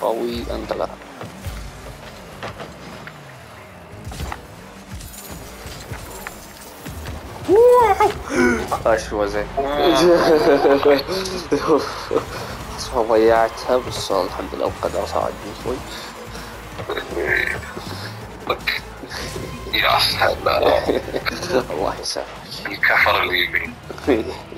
قوي أنت لا. أشوى زين. ضيعتها بس الحمد لله القدر ساعدني شوي. يا سلام. الله يسامحك. الكفر اللي يبي.